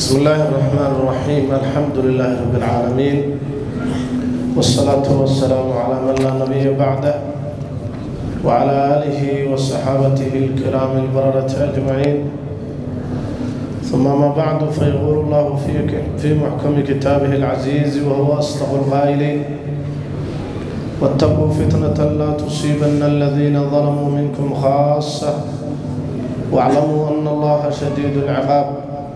بسم الله الرحمن الرحيم. الحمد لله رب العالمين، والصلاة والسلام على من لا نبي بعده وعلى آله وصحابته الكرام البررة أجمعين. ثم ما بعد، فيقول الله في محكم كتابه العزيز وهو أصدق القائلين: واتقوا فتنة لا تصيبن الذين ظلموا منكم خاصة واعلموا أن الله شديد العقاب.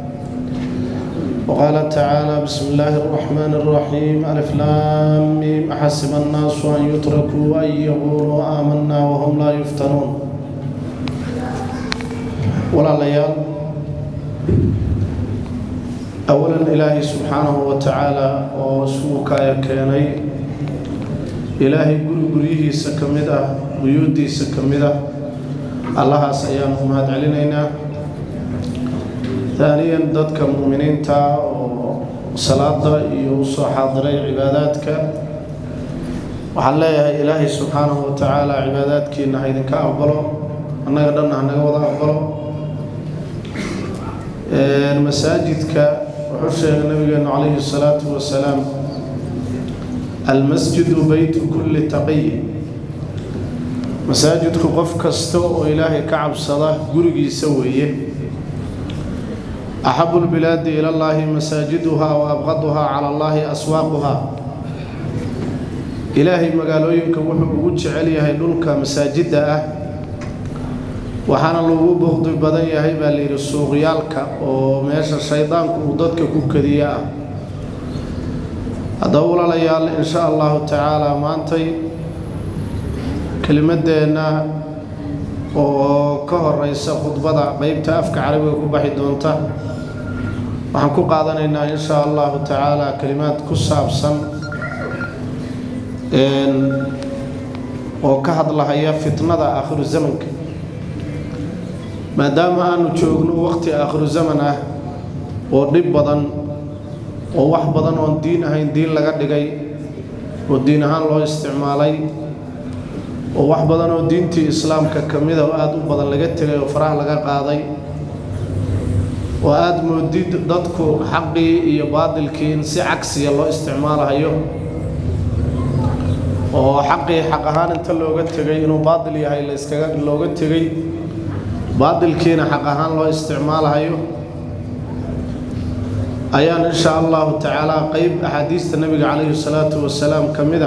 وقال تعالى: بسم الله الرحمن الرحيم. ألف لام ميم. أحسب الناس أن يتركوا أن يقولوا آمنا وهم لا يفتنون. ولا ليال، أولا إلهي سبحانه وتعالى وسوك يكيني إلهي قريه سكمده ويودي سكمده الله سيان مهد علينا. ثانيا ضدك المؤمنين تا صلاة يوصى حاضري عباداتك وحليها إلهي سبحانه وتعالى عباداتك إنها إذن كأقبله أنه قدرنا أنه وضع أقبله المساجدك وحفظه النبي عليه الصلاة والسلام: المسجد بيت كل تقي. مساجدك قف كستو إلهي كعب صلاة قرقي سويه. أحب البلاد إلى الله مساجدها وأبغضها على الله أسواقها. إلهي مقالوينك وحبوج عليها يدونك مساجدها وحان الله بغض بدن يهي بالي رسوغيالك وميش الشيطان كودتك كوكديا. أدول ليال إن شاء الله تعالى ما أنتي كلمة دينا وكهر رئيس خطبة قيبت أفك عربي وكبحي دونته waxaan ku qaadanaynaa insha Allah ta'ala kalimaad ku saabsan oo ka hadlaya fitnada aakhiru zamanka, maadaama aanu joogno waqti aakhiru zaman ah oo dhib badan oo wax badan oo diin ahayn diin laga dhigay oo diin ahaan loo isticmaalay oo wax badan oo diintii islaamka kamid ah oo aad u badan laga tagay oo faraha laga qaaday وآد موديد ضدكو حقي إيا باطل كين سي عكسي الله استعماله هيو وحقي حقهان انت اللوغة تغي إنو باطل يهي اللي اسكاقات اللوغة تغي باطل كين حقهان الله استعماله هيو أيان إن شاء الله تعالى قيب أحاديث النبي عليه الصلاة والسلام كمدا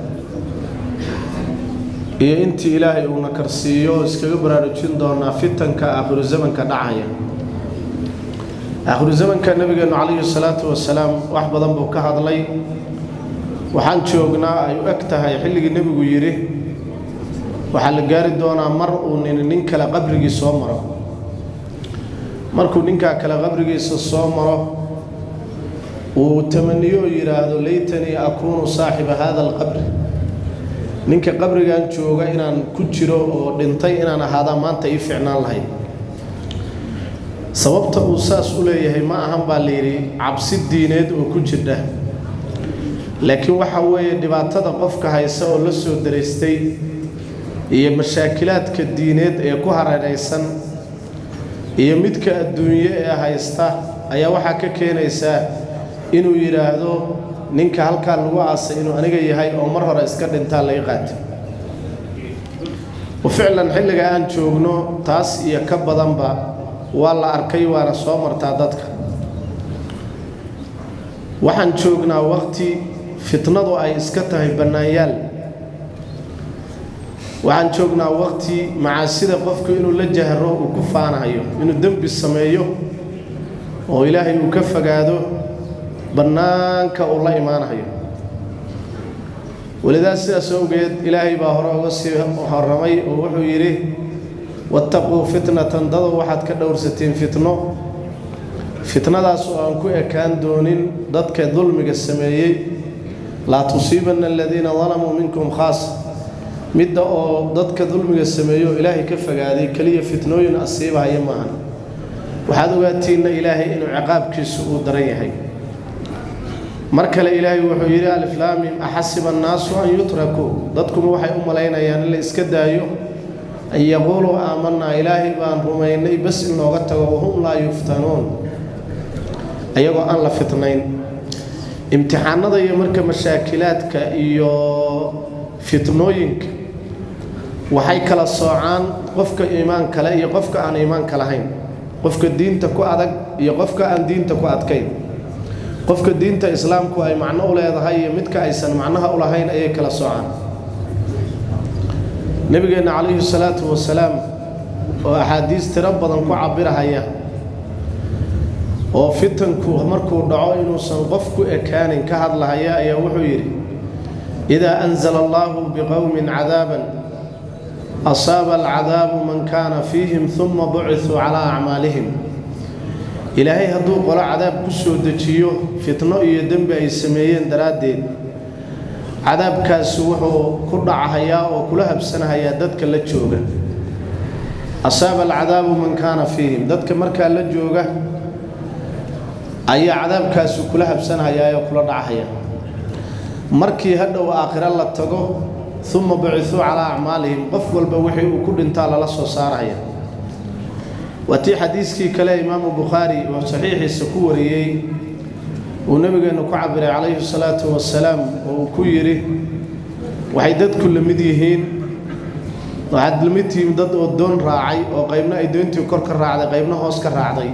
إيا انت إلهي ونكرسيو اسكاقات برارجين دونا فتن كآخر الزمن كدعايا. آخر الزمن كان النبي عليه الصلاة والسلام واحد بدن بوكها ضلي وحن شوقنا يؤكتها يحل النبي يريه وحل جارد دونا مر وننك لقبرج الصومرة مركو ننك كلقبرج الصومرة وتمنيو يراد ليتني أكون صاحب هذا القبر ننك قبرج أن شوقا إن كتشرو ودنتي إن هذا ما أنت يفعلنا الله. sababta uu saas u leeyahay ma ahan baa leeyahay cabsi diineed oo ku jirta, laakiin waxa weeye dhibaatada qofka haysa oo la soo dareystay iyo mashaakilaadka diineed ee ku hareeraysan iyo midka adduunye ee haysta ayaa waxa ka keenaysa inuu yiraahdo ninka halka lagu aasay inuu aniga yahay oo mar hore iska dhinta la yaqaan. وفعلا xilliga aan joogno taas iyo ka badan ba والله أركي وأنا صامر تعددك. وحن شوقنا وقتي فتنة أي إسكتها بنايال. وحن شوقنا وقتي مع سيدة قفك إنه لجه الروح وكفانا هيو إنه دم بالسمايو وإلهي وكفى قادو بنانك والله إيمان هيو. ولذا سيدة سوقيت إلهي باهرا وصيه وحرمي ووحو يريه: واتقوا فتنة ضدوا واحد كدور 60 فتنة. فتنة دا سؤال كو كان دونين ضدك ظلم السمايي لا تصيبن الذين ظلموا منكم خاص. مدة ضدك ظلم السمايي إلهي كفى هذه كلية فتنوين أصيبها يمعن وهذا وقتين إلهي إنه عقاب كسو دريحي. مركل إلهي وحيري ألف لام أحسب الناس أن يتركوا ضدكم وحي لينا يعني اللي اسكدايو أن يقولوا آمنا إلهي بان رميني بس إنه قتوا وهم لا يفتنون. ayagoo aan la fitnayn imtixaanada iyo marka mashaakilaadka iyo fitnooyinka waxay kala soocaan qofka iimaan kale iyo qofka aan iimaan kale lahayn qofka diinta ku adag iyo qofka aan diinta ku adkayn qofka diinta islaamku ay macno u leedahay iyo midka aysan macnaha u lahayn ayay kala soocaan nabigeena calayhi salaatu wasalaam oo axaadiis tiro badan ku cabirahaya oo fitanku markuu dhaco inuusan qof ku ekaanin ka hadlahaya ayaa wuxuu yidhi idaa anzala allahu biqowmin cadaaban asaaba alcadaabu man kaana fiihim uma bucithuu calaa acmaalihim ilaahay hadduu qolo cadaab ku soo dejiyo fitno iyo dembi ay sameeyeen daraaddeed cadaabkaasi wuxuu ku dhacahayaa oo kula habsanahayaa dadka la jooga asaaba alcadaabu man kaana fiihim dadka markaa la jooga ayaa cadaabkaasi kula habsanahayaa oo kula dhacahaya markii hadhow aakhira la tago uma bucithuu calaa acmaalihim qof walba wixii uu ku dhintaa lala soo saaraya watii xadiiskii kale imaamu bukhaari oo saxiixiisa ku wariyey uu nabigeena ku cabiray calayhi salaatu wasalaam oo uu ku yidhi waxay dadku la mid yihiin waxaad la mid tihiin dad oo doon raacay oo qaybna ay doontii kor ka raacday qaybna hoos ka raacday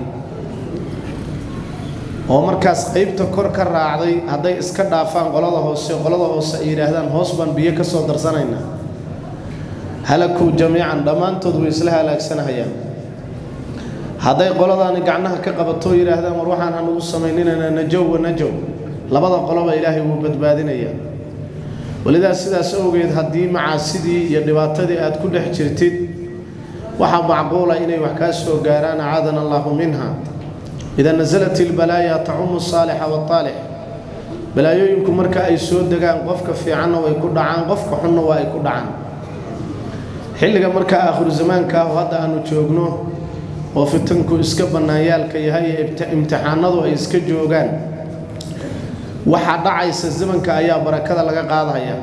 oo markaas qaybta kor ka raacday hadday iska dhaafaan qolada hoose ay yidhaahdaan hoos baan biyo ka soo darsanaynaa halakuu jamiican dhammaantood way isla halaagsanahayaan hadday qoladaani gacnaha ka qabatoo yidhaahdaan war waxaan hanugu samayninayna najow wa najow labada qoloba ilaahay wuu badbaadinayaa walidaas sidaas awgeed haddii macaasidii iyo dhibaatadii aad ku dhex jirtid waxaa macquula inay wax kaa soo gaaraan acaadana allahu minha إذا نزلت البلايا تعم الصالح والطالح بلايوينكم مركا أي سود دقان قفك في عنا ويكون عن قفك حنا ويكون عن حلقة مركا آخر زمان كاو هذا أنو تشوغنوه وفتنكو إسكب النايال كي هاي امتحانات وإسكب جوغان وحد عيس الزمن كأيا بركة لقى قاضها يا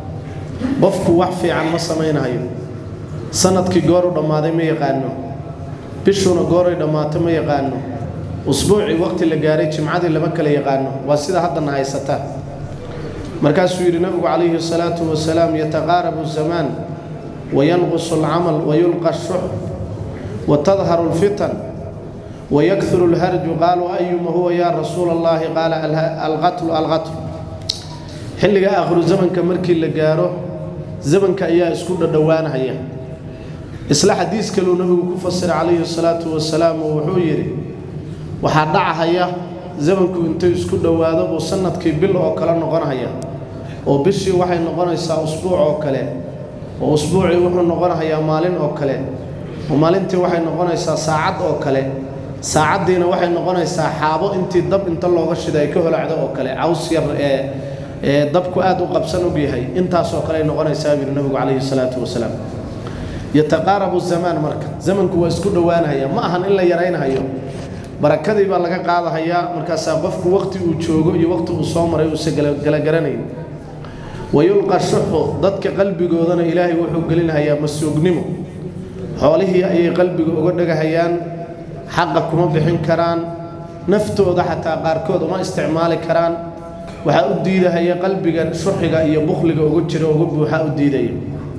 قفك وحفي عن مصمين هاي سنة كي قارو دمادي ما يقانو بشونا قارو دماتي ما يقانو أسبوعي وقت اللي قاري جمعادي اللي مكة اللي يقانو واسيدة حتى نهايسته مركز سوير النبي عليه الصلاة والسلام يتقارب الزمان وينقص العمل ويلقى الشح وتظهر الفتن ويكثر الهرج قالوا أيما هو يا رسول الله قال القتل حلقة آخر الزمن كمركي اللي قارو زمن كأيا اسكود الدوان هيا إصلاح حديث كلو نبي كفصر عليه الصلاة والسلام وحويري waxaa dhacaya zamanku inta isku dhawaado oo sanadkii bil oo kala noqonaya oo bishii waxay noqonaysaa usbuuc oo kale oo usbuucii wuxuu noqonayaa maalin oo kale oo maalintii waxay noqonaysaa saacad oo kale saacadiina waxay noqonaysaa xaabo intii dab inta looga shiday ka holacdo oo kale caws yar ee dabku aad u qabsan u yahay intaas oo kale noqonaysaa nabigu calayhi salaatu wasalaam yataqarabu zaman marka zamanku waa isku dhawaanaya ma ahan in la yareynayo barakadii baa laga qaadahayaa markaas qofku waqti uu joogo iyo waqti uu soo maray uu sagala garanay wayulqa shuhu dadka qalbigoodana ilaahay wuxuu gelinayaa masuugnimo xoolihii ay qalbiga uga dhagahayaan xaq kuma bixin karaan naftooda xataa qaarkood uma isticmaali karaan waxa u diidahaya qalbiga shuxiga iyo bukhliga ugu jira ugu buuxa u diidaya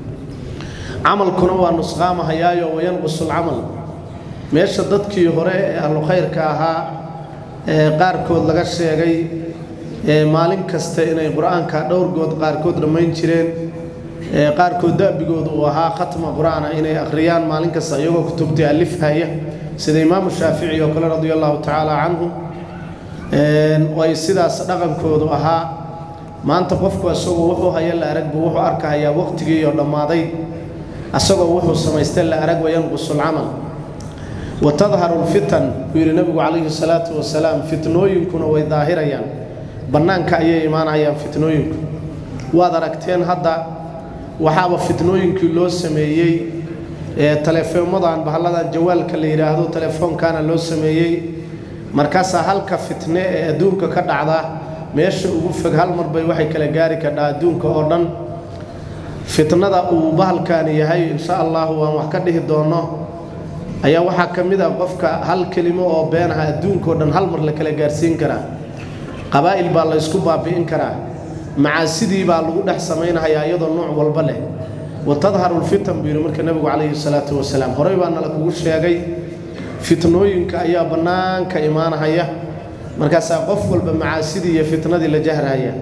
amalkuna waa nusqaamahayaayo wayanqusul amal meesha dadkii hore ee ahlu khayrka ahaa qaarkood laga sheegay maalin kasta inay quraanka dhowr good qaarkood dhamayn jireen qaarkood daabigoodu uu ahaa khatma quraana inay akhriyaan maalin kasta iyagoo kutubtii alifhaya sida imaam shaafici oo kale radiyallahu ta'ala anhu way sidaas dhaqankoodu ahaa maanta qofku asagoo wuxuu haya la arag buu wuxuu arkayaa waqtigii oo dhamaaday asagoo wuxuu samaystay la arag wayanqusul amal وتظهر الفتن ويرى النبي عليه الصلاة والسلام فتنوينكم وظاهريان بنانك أي إيمان أيام فتنوينكم وادركتين هذا وحاب فتنوينك لو سميي تلفون مضان بهذا الجوال كاللي يراهدو تلفون كان لو سميي مركز هلك فتنة دونك كدعدا ماشي وقفك هالمربي وحي كلا جاري كدا دونك أردن فتنة وبهل كان يهي إن شاء الله وحكده دونه ayaa waxa kamid ah qofka hal kelimo oo beenaha adduunka oo dhan hal mar la kala gaarsiin karaa qabaa'il baa la isku baabi'in karaa macaasidii baa lagu dhex samaynayaa iyadoo nooc walba leh watadharu alfitan biir marka nabigu calayhi salaatu wasalaam horay baa nala kugu sheegay fitnooyinka ayaa banaanka imaanaya markaas qof walba macaasidii iyo fitnadii la jahraya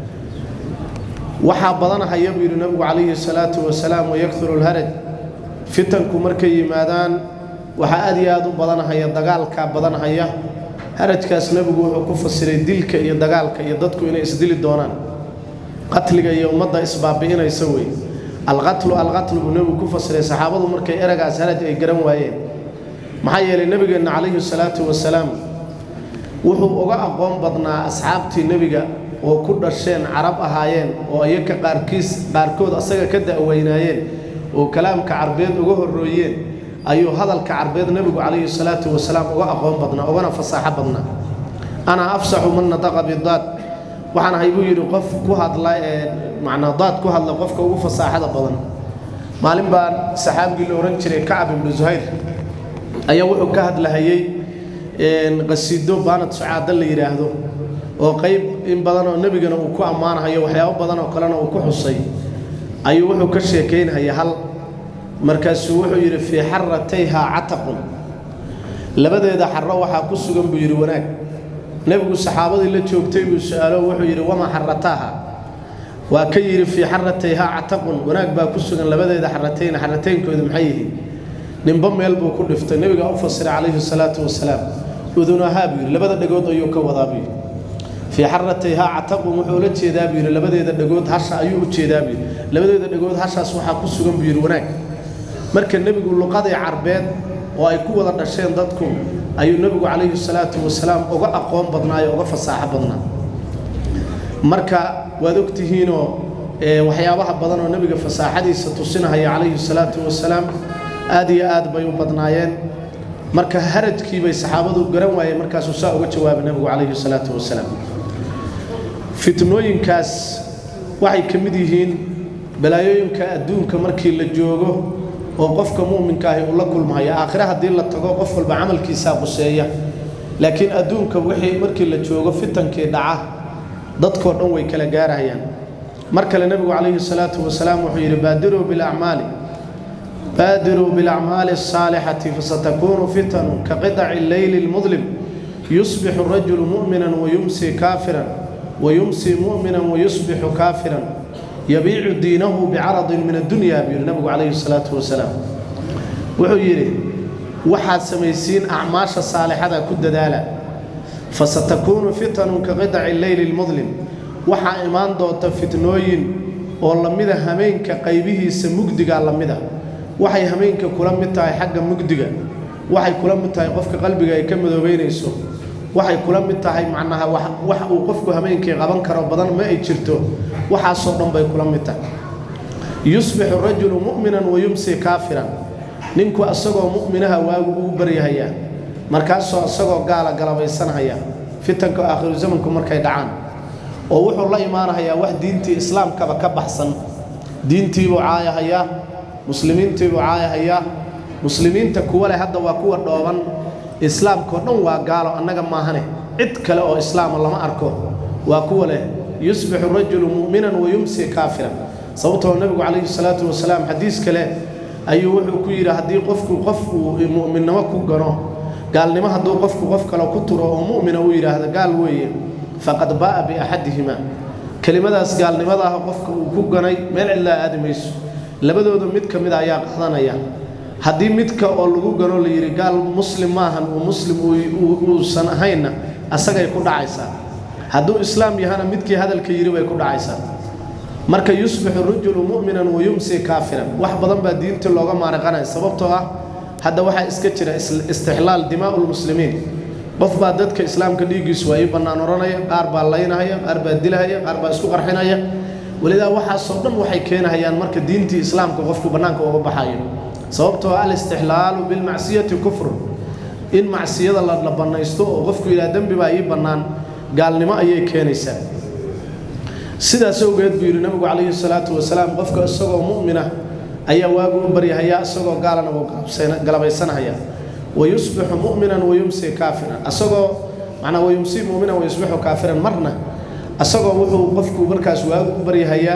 waxa badanaya biir nabigu calayhi salaatu wasalaam wayakthuru alharaj fitanku markay yimaadaan waxa aad iyo aad u badanaya dagaalka badanaya harajkaas nabigu wuxuu ku fasiray dilka iyo dagaalka iyo dadku inay isdili doonaan qatliga iyo ummadda isbaabi'inaysa way alqatlu nabigu ku fasiray saxaabadu markay eragaas haraj ay garan waayeen maxaa yeelay nabigeena calayhi salaatu wasalaam wuxuu uga aqoon badnaa asxaabtii nabiga oo ku dhasheen carab ahaayeen oo ayaga qaarkood asaga ka da'weynaayeen oo kalaamka carbeed uga horrooyeen ayuu hadalka carbeed nabigu calayhi salaatu wasalaam uga aqoon badnaa ugana fasaaxo badnaa ana afsaxu man nataqa bidaad waxaan ahay buu yidhi qof ku hadla macnaa daad ku hadla qofka ugu fasaaxada badan maalin baan saxaabigii la oran jiray kacab ibnu zuhayr ayaa wuxuu ka hadlahayay qasiido baanad sucaada la yidhaahdo oo qayb in badan oo nabigana uu ku ammaanayo waxyaabo badan oo kalena uu ku xusay ayuu wuxuu ka sheekaynaya hal markaasuu wuxuu yidhi fii xaratayha cataqun labadeeda xarro waxaa ku sugan buu yidhi wanaag nabigu saxaabadii la joogtay buu su'aalo wuxuu yidhi wama xarataha waa ka yidhi fii xaratayha cataqun wanaag baa ku sugan labadeeda xarataynkooda maxay yihiin ninba meel buu ku dhiftay nabiga u fasiray calayhi salaatu wasalaam udunahaa buu yidhi labada dhagood ayuu ka wadaa buu yidhi fii xaratayha cataqun wuxuu la jeedaa buu yidhi labadeeda dhagood hasha ayuu u jeedaa buu yidhi labadeeda dhagood hashaas waxaa ku sugan buu yidhi wanaag marka nabigu luqadii carbeed oo ay ku wada dhasheen dadku ayuu nabigu calayhi salaatu wasalaam uga aqoon badnaayo uga fasaaxo badnaa marka waad ogtihiinoo waxyaabaha badan oo nabiga fasaaxadiisa tusinaya calayhi salaatu wasalaam aad iyo aad bay u badnaayeen marka harajkii bay saxaabadu garan waayeen markaasuu saa uga jawaabay nabigu calayhi salaatu wasalaam fitnooyinkaas waxay ka mid yihiin balaayooyinka adduunka markii la joogo oo qofka muuminka ah uu la kulmayo aakhira hadii la tago qof walba amalkiisa quseeya laakiin adduunka wixii markii la joogo fitankii dhaca dadkoo dhan way kala gaarayaan marka nabigu calayhi salaatu wasalaam wuxuu yiri baadiru bil a'mali as-salihati fasatakunu fitanu ka qita'i al-layl al-mudlim yusbihu ar-rajulu mu'minan wa yumsi kafiran wa yumsi mu'minan wa yusbihu kafiran يبيع دينه بعرض من الدنيا بالنبي عليه الصلاة والسلام وحيري وحد سميسين أعماش الصالحة كد دالة فستكون فتن كقطع الليل المظلم وحا إيمان دوت فتنوين والله مده همين كقيبه سمجدق على مده وحي همين ككلام متاعي حق مجدقة وحي كلام متاعي قفك قلبك يكمل بين يسوع waxay kula mid tahay macnaha wax uu qofku habeenkii qaban karo badan ma ay jirto waxa soo dhan bay kula mid tahay yusbihu rajulu mu'minan wa yumsi kafiran ninku asagoo mu'minaha waagu uu bariyaya markaas asagoo gaala galabaysanaya fitanka aakhir zamanku markay dhacaan oo wuxuu la imaanayaa wax diintii islaamka ka baxsan diintii uu caayahaya muslimiintii uu caayahaya muslimiinta kuwa leh hadda waa kuwa dhooban islaamka dhan waa gaalo annaga maahane cid kale oo islaam lama arko waa kuwa leh yusbihu rajulu mu'minan wa yumsi kafiran sababtoo nabigu calayhi salaatu wasalaam xadiis kale ayuu wuxuu ku yiri hadii qofku mu'minnimo ku gano gaalnimo haduu qofku qof kale ku turo oo mu'mina uu yiraahdo gaal weeye faqad baa bi ahadihima kalimadaas gaalnimada ah qofku uu ku ganay meel illa aadmayso labadooda mid kamid ah ayaa qadanaya haddii midka oo lagu gano la yiri gaal muslim maahan oo muslim uu san ahayna asagay ku dhacaysaa hadduu islaam yahana midkii hadalka yiri way ku dhacaysaa marka yusbihu rajulu mu'minan wa yumsi kafiran wax badan baa diinta looga maarqanay sababtoo ah hadda waxa iska jira istihlaal dimaa'ul muslimiin qof baa dadka islaamka dhiigiisu way banaan oranaya qaar baa laynaya qaar baa dilaya qaar baa isku qarxinaya walidaa waxa soo dhan waxay keenayaan marka diintii islaamka qofku banaanka uga baxayo sababtoo ah al-istihlaalu bil ma'siyati kufr in ma'siyada la banaysto oo qofku ilaa dambi baa ay banaan gaalnimo ayay keenaysaa sidaas oo geed biir nabigu calayhi salaatu wasalaam qofka isagoo mu'mina ayaa waagu u baryahaya asagoo gaalana uu galabaysanaya wayusbihu mu'minan wayumsi kaafiran asagoo macna wayumsi mu'minan wayusbihu kaafiran marna asagoo wuxuu qofku markaas waagu u baryahaya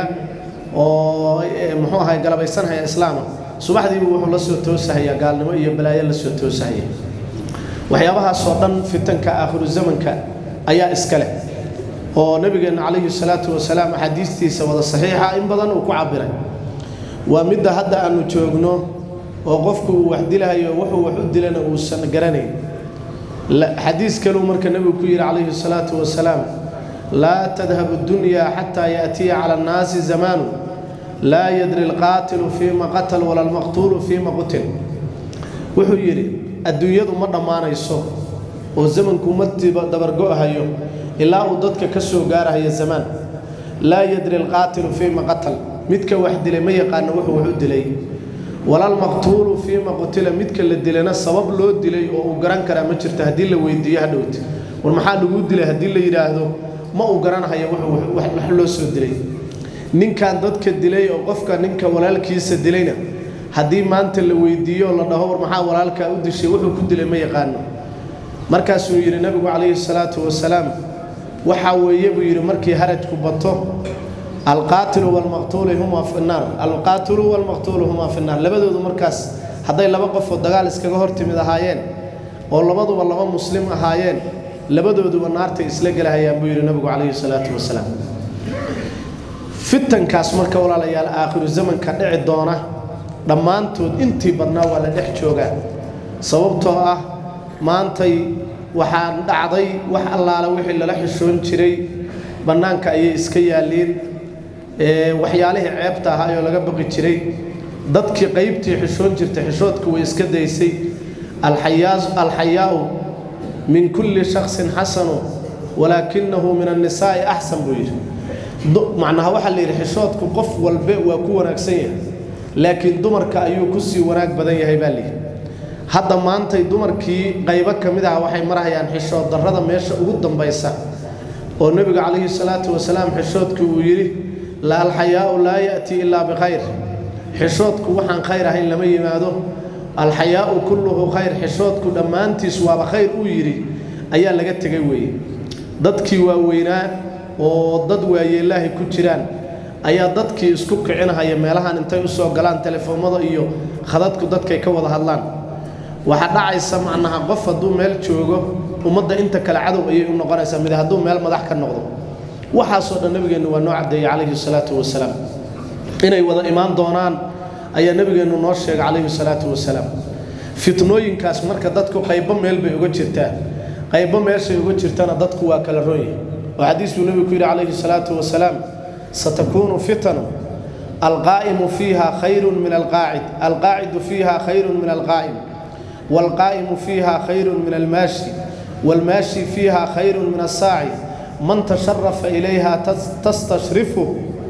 oo muxuu ahay galabaysanaya islaamka subaxdii wuxuu la soo toosahaya gaalnimo iyo balaayo la soo toosahaya waxyaabaha soo dhan fitanka aakhiru zamanka ayaa iska leh oo nabigeena calayhi salaatu wasalaam xadiistiisa wada saxiixa in badan uu ku cabiray waa midda hadda aanu joogno oo qofku wax dilayo wuxuu wax u dilana uu san garanayn xadiis kale marka nabigu ku yiri calayhi salaatu wasalaam la tadhhabu ad-dunya hatta yati 'ala an-nasi zamanu la yadri al-qatil fima qatal wala al-maqtul fima qutil wuxuu yiri adduunyadu ma dhamaanayso oo zamanku ma dabar go'ahayo ilaa uu dadka ka soo gaarayo zaman la yadri al-qatil fima qatal midka wax dilay ma yaqaan wuxuu wax u dilay wala al-maqtul fima qutila midka la dilayna sabab loo dilay oo uu garan kara ma jirto hadii la weydiiyo hadhowt war maxaa lagu dilay hadii la yiraahdo ma uu garanayo wuxuu wax loo soo dilay ninkan dadka dilay oo qofka ninka walaalkiisa dilayna hadii maanta la weydiiyo la dhaho war maxaa walaalka u dishay wuxuu ku dilay ma yaqaan markaas uu yiri nabigu calayhi salaatu wasalaam waxa weeye buu yiri markii harajku bato القاتل والمقتول هما في النار القاتل والمقتول هما في النار لبدود مركز هذا لبا قف دغال اسكغه hortimid ahaayeen oo labaduba laba muslim ahaayeen labadood naarta isla galahayaan buu yiri nabigu calayhi salaatu wasalaam fitan kaas marka walaalayaal aakhiru zamanka dhici doona dhamaantood intii badnaa wala dhex jooga sababtoo ah maantay waxaan dhacday wax allaala wixii la xishoon jiray banaanka ay iska yaaleen waxyaalaha ceebta ah ayo laga baqi jiray dadkii qaybtii xishoon jirtay xishoodku way iska daysay alxayaa'u min kulli shakhsin hasanu walakinahu min an-nisa'i ahsan buyir macnaha waxa la yiri xishoodku qof walba waa ku wanaagsan yahay laakiin dumarka ayuu ku sii wanaag badan yahay bali hadda maantay dumarkii qaybo kamid ah waxay marayaan xishood darrada meesha ugu dambaysa oo nabiga calayhi salaatu wasalaam xishoodku uu yiri la al-hayaa'u la ya'ti illa bi khayr xishoodku waxaan khayr ahayn lama yimaado al-hayaa'u kulluhu khayr xishoodku dhamaantiis waa khayr uu yiri ayaa laga tagay weey dadkii waa weynaa oo dad waayeelaahi ku jiraan ayaa dadkii isku kicinahaya meelahan intay u soo galaan telefoonada iyo khadadku dadkay ka wada hadlaan waxa dhacaysa macnaha qof haduu meel joogo umada inta kala cadow ay u noqonaysa mid haduu meel madax ka noqdo waxa soo dhan nabigeenu waa noo cadeeyay calayhi salaatu wasalaam inay wada imaan doonaan ayaa nabigeenu noo sheegay calayhi salaatu wasalaam fitnooyinkaas marka dadku qaybo meel bay uga jirtaa qaybo meesha uga jirtana dadku waa kala rooyay oo xadiisku nabigu ku yiri calayhi salaatu wasalaam satakunu fitanu القائم فيها خير من القاعد القاعد فيها خير من القائم والقائم فيها خير من الماشي والماشي فيها خير من الساعي من تشرف إليها تستشرفه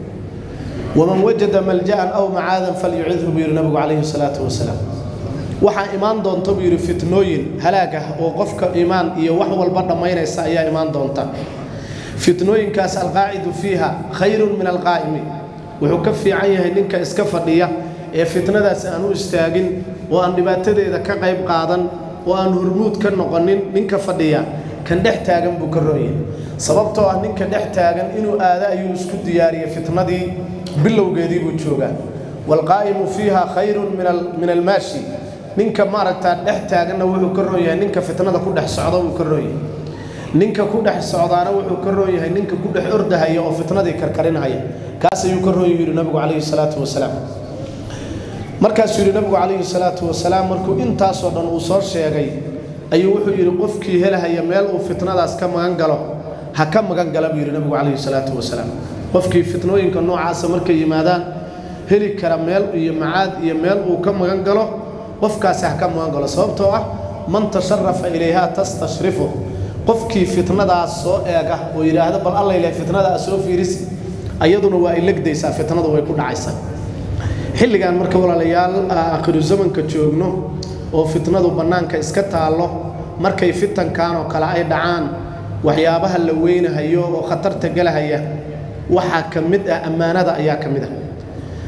ومن وجد ملجأ أو معاذا فليعذه بالنبي عليه الصلاة والسلام وحا إيمان دون تبير فتنوين هلاكه وقفك إيمان يوحو البرد ما ينسى يا إيمان دون تب فتنوين كاس القاعد فيها خير من القائم وحكفي عيه إنك إسكفر ليه فتنة داس أنو استاجن وأن دبتدي إذا كقيب قاضن وأن هرمود كان نقنن إنك فديا كان دحتاجن بكروي سببته أن إنك دحتاجن إنه آذاء يسكت دياري فتنة دي باللو جدي بتشوجا والقائم فيها خير من الماشي إنك مرت دحتاجن وهو كروي إنك فتنة كل حصعده وكروي إنك كل حصعدانه وهو كروي إنك كل حرده هي أو فتنة دي كركرين هي كاس يكروي النبي عليه الصلاة والسلام markaas yiri nabigu calayhi salaatu wasalaam markuu intaas oo dhan uu soo sheegay ayuu wuxuu yiri qofkii helaya meel uu fitnadaas ka magan galo ha ka magan gala yiri nabigu calayhi salaatu wasalaam qofkii fitnooyinka noocaas markay yimaadaan heli kara meel iyo macaad iyo meel uu ka magan galo qofkaas ha ka magan galo sababtoo ah man tasharrafa ilayha tastashrifu qofkii fitnadaas soo eega oo yiraahdo bal Allah ilaahay fitnadaas soo fiiris ayaduna waa ilagdaysa fitnadu way ku dhacaysaa xilligan marka walaalayaal aakhiru zamanka joogno oo fitnadu banaanka iska taalo markay fitankan oo kala ay dhacaan waxyaabaha la weynahayo oo khatarta galahaya waxa kamid ah amaanada ayaa kamid ah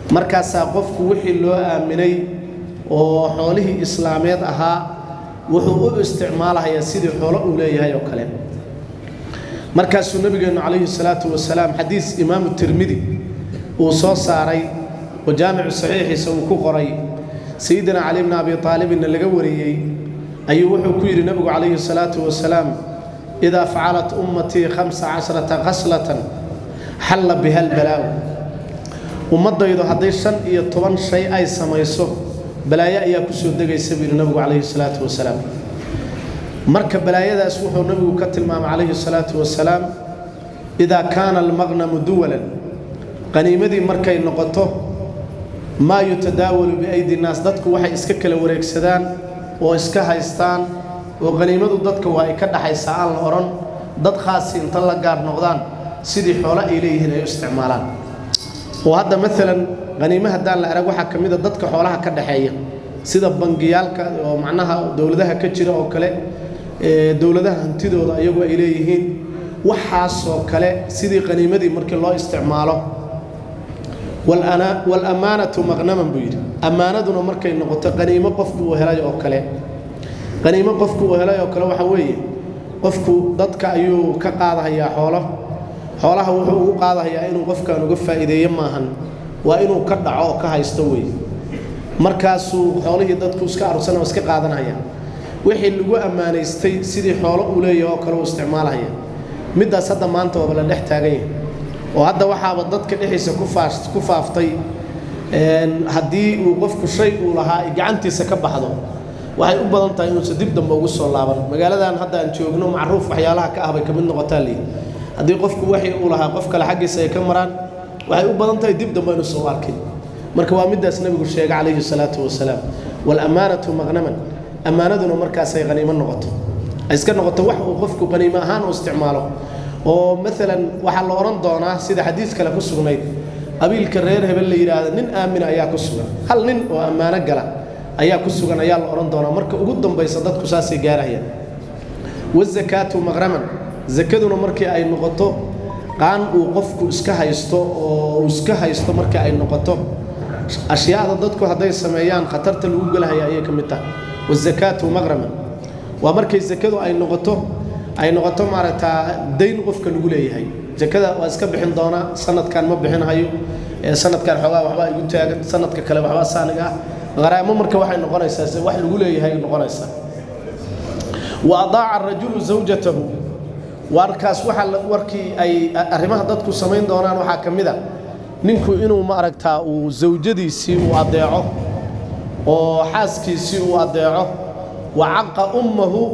markaasaa qofku wixii loo aaminay oo xoolihii islaameed ahaa wuxuu u isticmaalayaa sidii xoolo uu leeyahay oo kale markaasuu nabigeenu calayhi salaatu wasalaam xadiis imaamu tirmidi uu soo saaray oo jaamicu saxiixiisa uu ku qoray sayidina cali ibn abi taalibna laga wariyey ayuu wuxuu ku yidhi nabigu calayhi salaatu wasalaam idaa facalat ummatii 15 qaslatan xalla biha albalaaw ummadaydu hadday 15 shay ay samayso balaayo ayaa ku soo degaysa buu nabigu calayhi salaatu wasalaam marka balaayadaas wuxuu nabigu ka tilmaamay calayhi salaatu wasalaam idaa kaana almaqnamu duwalan qaniimadii markay noqoto maa yutadaawalu biaydi nnaas dadku waxay iska kala wareegsadaan oo iska haystaan oo qaniimadu dadka waa ay ka dhaxaysaa aan la odhan dad khaasi inta la gaar noqdaan sidii xoolo ay leeyihiin ay u isticmaalaan oo hadda maalan qaniimo haddaan la arag waxaa ka mid a dadka xoolaha ka dhaxeeya sida bangiyaalka oo macnaha dowladaha ka jira oo kale dowladaha hantidooda iyagu ay leeyihiin waxaasoo kale sidii qaniimadii markii loo isticmaalo والأمانة مغنما بيد أمانتنا مركي نقطة قنيمة قفك وهلاي أو كله قنيمة قفك وهلاي أو كله وحوي قفك ضدك أيو كقاضي هي حولها وحو قاضي هي إنه قفك إنه قف إذا يماهن وإنه كدع أو كهيستوي مركزه حوله ضدك وسكار سنة وسك قاضنا هي وحي اللي جو أمانة يستي سيدي حوله ولا أو كله استعمالها هي مدة صدق ما أنت ولا نحتاجين وهذا وحاب ضدك إحيس كفافتي هدي وقفك شيء ولها جعنتي سكب حضو وهي أبدا أنت إنه سديب دم بوجس الله بنا مجال هذا هذا نشوفه معروف وحيالها كأهبة كمان نقطالي هدي قفك وحي ولها قفك لحق سيكمران وهي أبدا أنت يديب دم بين الصوارك مركوا مدة النبي الشيخ عليه الصلاة والسلام والأمانة مغنما أمانة مركز سيغني من نقطة أذكر نقطة واحد وقفك غنيمة هان واستعماله ومثلا waxaa la oran doonaa sida xadiiska la ku sugnayd abiilka reer hebel la yiraahdo nin aamin ayaa ku sugan hal nin oo amaana gala ayaa ku sugan ayaa la oran doonaa marka ugu dambaysa dadku saasay gaarayaan wazakaatu maghraman zakaduna markii ay noqoto qaan uu qofku iska haysto markii ay noqoto ashyaada dadku haday sameeyaan khatarta lagu galahay ayay kamid tahay wazakaatu maghraman waa markii zakadu ay noqoto maarata deyn qofka lagu leeyahay zakada waa iska bixin doona sanadkan ma bixinayo sanadkan xogaa waxba igu taagan sanadka kale waxba saaniga qaraamo marka waxay noqonaysaa wax lagu leeyahay noqonaysa wa adaa ar-rajulu zawjatahu warkaas waxa warkii ay arrimaha dadku sameyn doonaan waxa kamida ninku inuu ma aragtaa uu zawjadiisii uu adeeco oo xaaskiisii uu adeeco wa aqqa ummuhu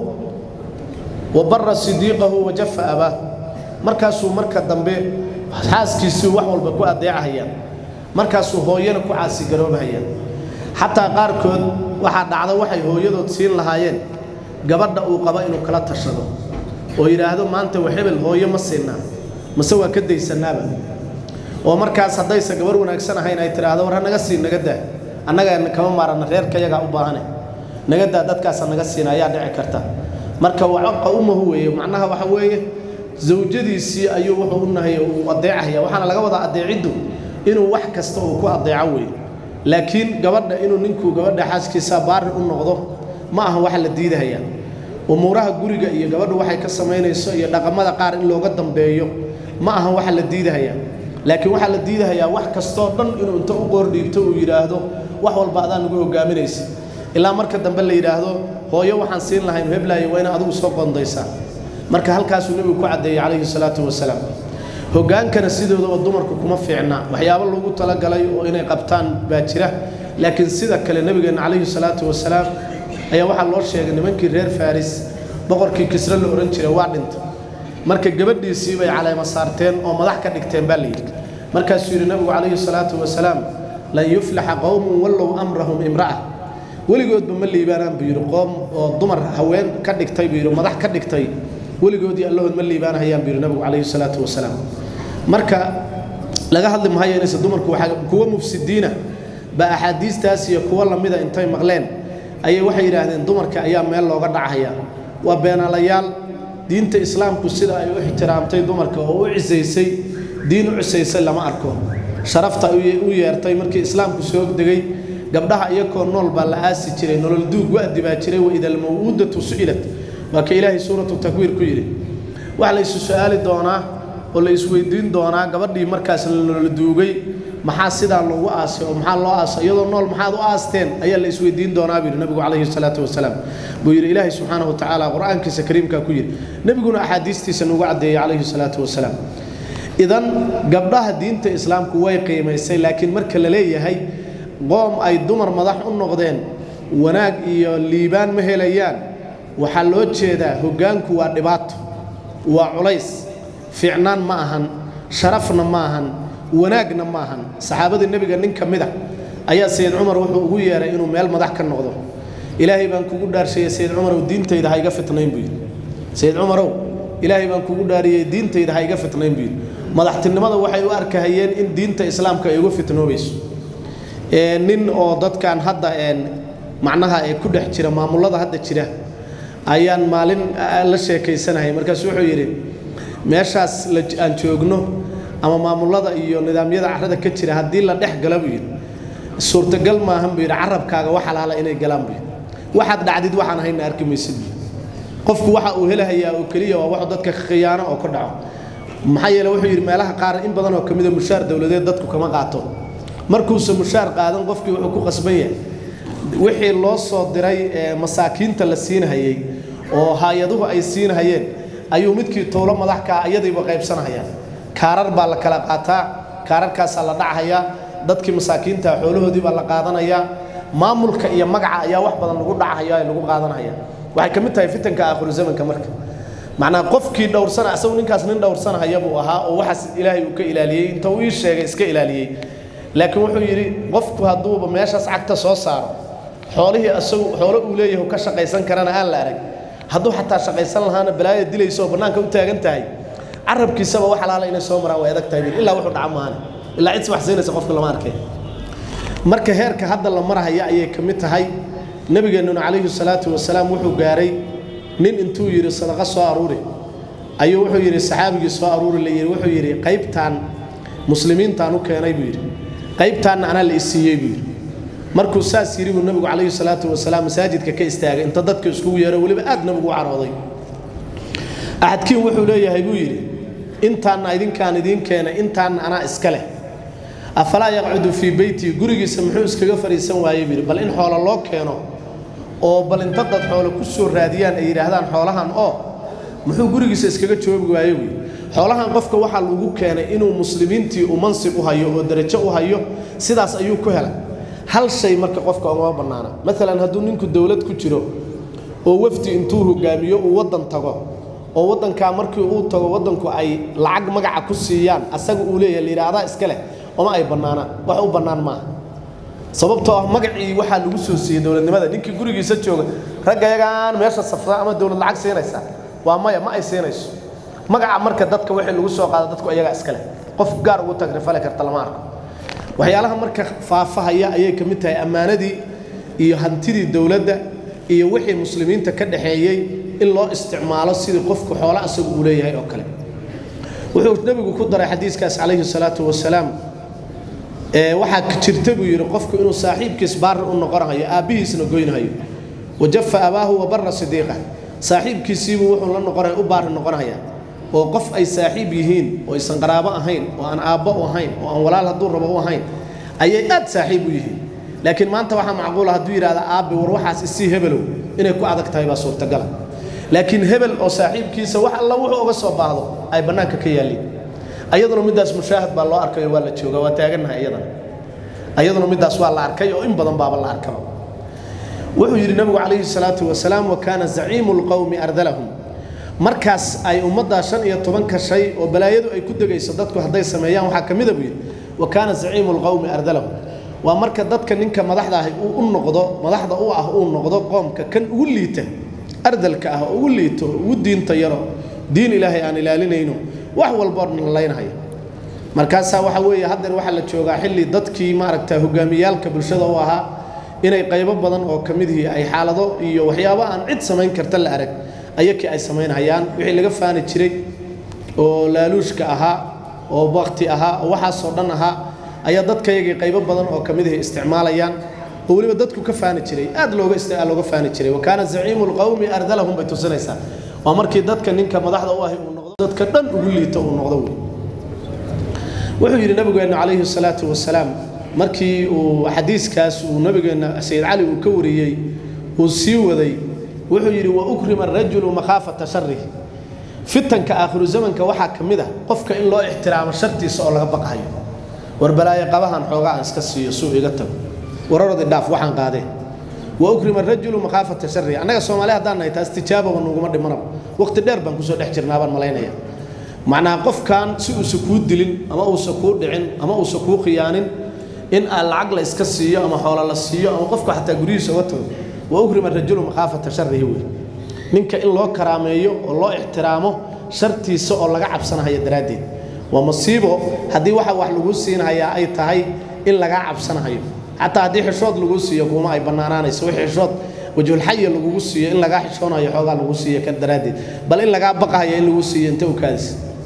وبر صديقه وجف أباه مركزه مركز دمبه حاسكيسي وحول بكو أضيعها مركزه هو ينكو عاسي قروبها حتى قاركود واحد عضو وحي هو يدو تسين لهايين قبرنا وقبا إنو كلا ترشدو ويراهدو ما أنت وحبل هو يمسينا مسوى كده يسنابه ومركز هدايسا قبرونا اكسانا هاينا يتراهدو ورها نغسين نقده أننا كمان مارنا غير كيغا أباهاني نقده دادكاسا نغسينا يا دعي كرتا marka wacqa ummuhu weey macnaha waxa weeye zawjadiisi ayuu wuxuu u nahay uu adeecaya waxana laga wada adeecidu inuu wax kasta uu ku adeeco weey laakiin gabadha inuu ninku gabadha xaaskiisa baar u noqdo ma aha wax la diidaya umuraha guriga iyo gabadhu waxay ka sameynayso iyo dhaqamada qaar in looga dambeeyo ma aha wax la diidaya laakiin waxa la diidaya wax kasta oo dhan inuu inta u qoor dhiibto uu yiraahdo wax walba adaan ugu hogaaminaysa ilaa marka dambe la yiraahdo hooyo waxaan siin lahayn heblaayo waa in adigu soo qondaysaa marka halkaas uu nabigu ku cadeeyay calayhi salaatu wasalaam hogaankana sidooda oo dumarku kuma fiicna waxyaabo lagu tala galay oo inay qabtaan baa jira laakiin sida kale nabigeena calayhi salaatu wasalaam ayaa waxa loo sheegay nimankii reer Faris boqorkii Kisra la oran jiray waa dhintay marka gabadhiisii bay caleema saarteen oo madax ka dhigteen baa leeyahay markaas uu yiri nabigu calayhi salaatu wasalaam la yuflaha qawmun wallow amrahum imra'a weligood ma liibaanaan biiro qoom oo dumar haween ka dhigtay biiro madax ka dhigtay weligoodii allahood ma liibaanayaan biiro nabigu calayhi salaatu wasalaam marka laga hadli maayo inay dumarku waxa kuwa mufsidiina ba ahadiistaas iyo kuwa lamida intay maqleen ayay waxay yiraahdeen dumarka ayaa meel looga dhacaya waa beenalayaal diinta islaamku sida ay u ixtiraamtay dumarka oo u ciisaysay diin u ciisaysay lama arko sharafta u yeertay markii islaamku soo degay gabdhaha iyagoo nool baa la aasi jiray nolol duug wadi baa jiray wa idal maw'udatu su'ilat waa ka ilaahay suuratu takwiir ku yiri waxa la isu su'aali doonaa oo la isweydiin doonaa gabadhii markaas la nolol duugay maxaa sidaa loogu aasay oo maxaa loo aasay iyadoo nool maxaad u aasteen ayaa la isweydiin doonaa bi nabigu calayhi salaatu wasalaam buu yiri ilaahay subhanahu wa ta'ala quraankiisa kariimka ku yiri nabiguna ahadiistiisa nagu cadeeyay calayhi salaatu wasalaam idan gabdhaha diinta islaamku way qiimaysay laakiin marka la leeyahay qoom ay dumar madax u noqdeen wanaag iyo liibaan ma helayaan waxa loo jeedaa hoggaanku waa dhibaato waa culays fiicnaan ma ahan sharafna ma ahan wanaagna ma ahan saxaabada nabiga nin kamid ah ayaa Sayyid Umar wuxuu ugu yeeray inuu meel madax ka noqdo ilaahay baan kugu dhaarshay Sayyid Umar oo diintayda ha iga fitnayn buu Sayyid Umar ilaahay baan kugu dhaariyay diintayda ha iga fitnayn buu madaxtinimada waxay u arkahayeen in diinta islaamka ay uga fitnoobayso nin oo dadkan hadda macnaha ay ku dhex jira maamulada hadda jira ayaan maalin la sheekaysanahay markaas wuxuu yiri meeshaas aan joogno ama maamulada iyo nidaamyada carrada ka jira hadii la dhex galo buu suurtagal ma ahan buu carabkaaga wax halaala inay galaan buu waxaad dhacdid waxaan hayna arkimaysid qofku waxa uu helayaa oo kaliya waa wax dadka khiyaano oo ka dhaco maxay yeelay wuxuu yiri meelaha qaar in badan oo kamid ah mushaar dawladeed dadku kama qaato markuu soo mushaar qaadan qofkii wuxuu ku qasban yahay wixii loo soo diray masaakiinta la siinayay oo hay'aduhu ay siinayeen ayuu midkii toolo madax ka ayadayba qaybsanayaan kaarar baa la kala qaataa kaararkaas la dhacaya dadkii masaakiinta xoolahoodii baa la qaadanaya maamulka iyo magaca ayaa wax badan lagu dhacaya lagu qaadanaya waxay kamid tahay fitanka aakhir zamanka marka macna qofkii dhowrsan asagu ninkaas nin dhowrsan hayaba ahaa oo waxas ilaahay uu ka ilaaliyay inta uu sheegay iska ilaaliyay laakiin wuxuu yiri qofku haduuba meeshaas cagta soo saaro xoolihii asagu xoolo uu leeyahay ka shaqaysan karana aan la arag hadduu xataa shaqaysan lahaana balaaya dilayso banaanka u taagan tahay arabkiisaba wax halaala inay soo maraan way adag tahay ilaa wuxuu dhacmaan ilaa cid wax siinaysa qofka lama arkay marka heerka hadda la maraya ayay kamid tahay nabigeenu calayhi salaatu wasalaam wuxuu gaaray nin intuu yiri sadaqa soo aruuri ayuu wuxuu yiri saxaabigii soo aruuri la yiri wuxuu yiri qaybtan muslimiintaan u keenay buu yiri qaybtan ana la isiiyay buu yiri markuu saas yiri buu nabigu calayhi salaatu wasalaam masaajidka ka istaagay inta dadka isku yeero waliba aad nabigu carooday ahadkii wuxuu leeyahay buu yiri intaan idinkaan idin keenay intaan ana iska leh afala yaqcudu fi bayti gurigiisa muxuu iskaga fariisan waayay buu bal in xoolo loo keeno oo bal inta dad xoolo ku soo raadiyaan ay yiraahdaan xoolahan oo muxuu gurigiisa iskaga joogi waayay xoolahan qofka waxa lagu keenay inuu muslimiintii u mansib u hayo oo darajo u hayo sidaas ayuu ku helay hal shay marka qofka uma banaana mesela haduu ninku dawlad ku jiro oo wafdi intuu hogaamiyo uu wadan tago oo wadanka markii uu tago wadanku ay lacag magaca ku siiyaan asaga uu leeyahay liiraada iska leh uma ay banaana wax u banaan ma sababtoo ah magacii waxa lagu soo siiyay dawladnimada ninkii gurigiisa jooga ragayagan meesha safra ama dawlad lacag siinaysa waa maya ma ay siinayso magaca marka dadka wixii lagu soo qaado dadku ayaga iska leh qof gaar ugu tagrifale karta lama arko waxyaalaha marka faafahaya ayay kamid tahay amaanadii iyo hantidii dawladda iyo wixii muslimiinta ka dhaxeeyay in loo isticmaalo sidii qofku xoolo asagu u leeyahay oo kale wuxuu nabigu ku daray xadiiskaas calayhi salaatu wasalaam waxa jirta buu yiri qofku inuu saaxiibkiis baar u noqonayo aabihiisna goynayo wajaffa abaahu wa barra sidiqa saaxiibkiisiibu wuxuu la noqonay u baar noqonaya oo qof ay saaxiib yihiin oo aysan qaraabo ahayn oo aan aabbo u ahayn oo aan walaal haduu rabo u ahayn ayay aad saaxiib u yihiin laakiin maanta waxa macquul ah haduu yiraahdo aabe war waxaas isii hebelow inay ku adag tahay baa suurtagal laakiin hebel oo saaxiibkiisa wax alla wuxuu uga soo baahdo ay banaanka ka yaalin ayaduna midaas mushaahad baa loo arkay waa la jooga waa taaganahay ayaduna midaas waa la arkay oo in badan baa la arkay wuxuu yiri nabigu calayhi salaatu wasalaam wa kana za'iimul qawmi ardalahum markaas ay ummadda 15 ka shay oo balaayadu ay ku dagayso dadku haday sameeyaan waxa kamid ah buu wa kana za'iimul qawmi ardalahum waa marka dadka ninka madaxda ah uu noqdo madaxda uu noqdo qoomka kan ugu liita ardalka ah ugu liito ugu diinta yaro diin ilaahay aan ilaalinayno wax walba leenahay markaas waxa weeye hadda waxa la joogaa xilli dadkii ma aragtaa hogaamiyalka bulshada oo ahaa inay qaybo badan oo kamidii ay xaalado iyo waxyaabo aan cid sameyn karta la arag ayakii ay sameynayaan wixii laga faani jiray oo laaluushka ahaa oo waqti ahaa waxa soo dhan ahaa ayaa dadkayga qaybo badan oo kamid ah isticmaalayaan oo waliba dadku ka faani jiray aad looga faani jiray wakaana zaciimul qawmi ardalahum baytusanaysa waa markii dadka ninka madaxda u ah uu noqdo dadka dhan ugu liito uu noqdo wuxuu yiri nabigeena calayhi salaatu wasalaam markii uu xadiiskaas uu nabigeena sayyid ali uu ka wariyay uu sii waday wuxuu yiri wa ukrima ar-rajulu makhafata sharrihi fitanka aakhiru zamanka waxa kamid ah qofka in loo ixtiraamo shartiisa oo laga baqayo war balaayo qabahan xoogaa aan iska siiyo suu iga tago wararada dhaaf waxaan qaadeen wa ukrima ar-rajulu makhafata sharrihi anaga Soomaaliya hadaan nahay taas tijaabo nuguma dhimanaba waqti dheer baan ku soo dhex jirnaabaan malaynaya macna qofkan si uu ku dilin ama uu ku dhicin ama uu ku khiyaanin in lacag la iska siiyo ama xoolo la siiyo ama qofka xataa gurigiisa wato wa ukrima ar-rajulu makhafata sharrihi ninka in loo karaameeyo oo loo ixtiraamo shartiisa oo laga cabsanayo daraadeed waa masiibo hadii wax lagu siinaya ay tahay in laga cabsanayo hatta hadii xishood lagu siiyo kuma ay banaanaanayso wixii xishood wajhul hayy lagu siiyo in laga xishoonayo xoogaa lagu siiyo ka daraadeed bal in laga baqayo in lagu siiyo inta uu kaadis